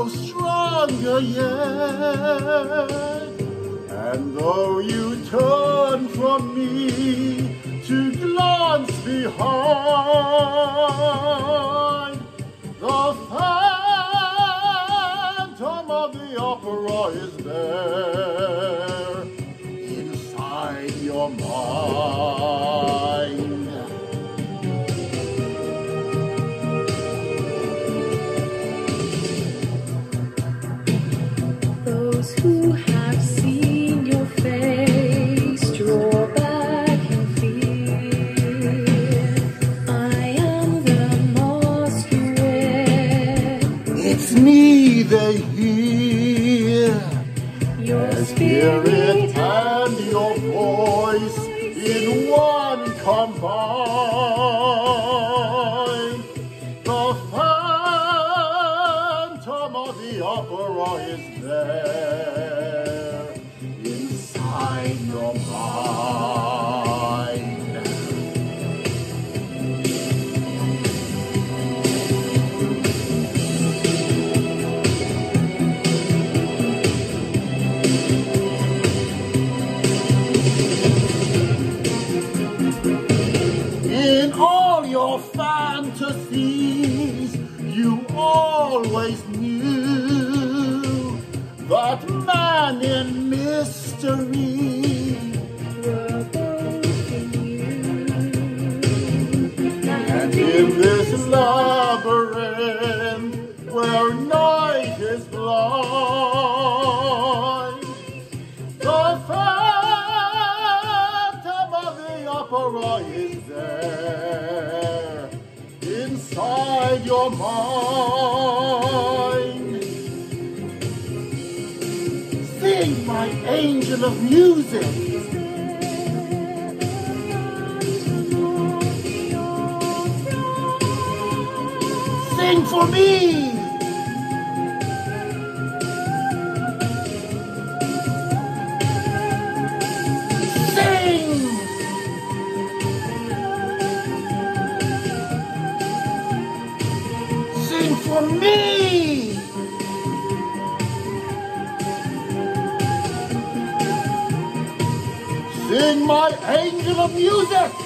grow stronger yet. And though you turn from me to glance behind, the phantom of the opera is there inside your mind. Those who have seen your face draw back in fear. I am the mask you wear. It's me they hear, Your spirit and your voice in one combined. The phantom of the opera is there inside your mind. In all your fantasies, you always knew that man in mystery were both in you. and in this labyrinth where night is blind, the phantom of the opera is there inside your mind. Sing, my angel of music. Sing for me. Sing. Sing for me. Sing, my angel of music.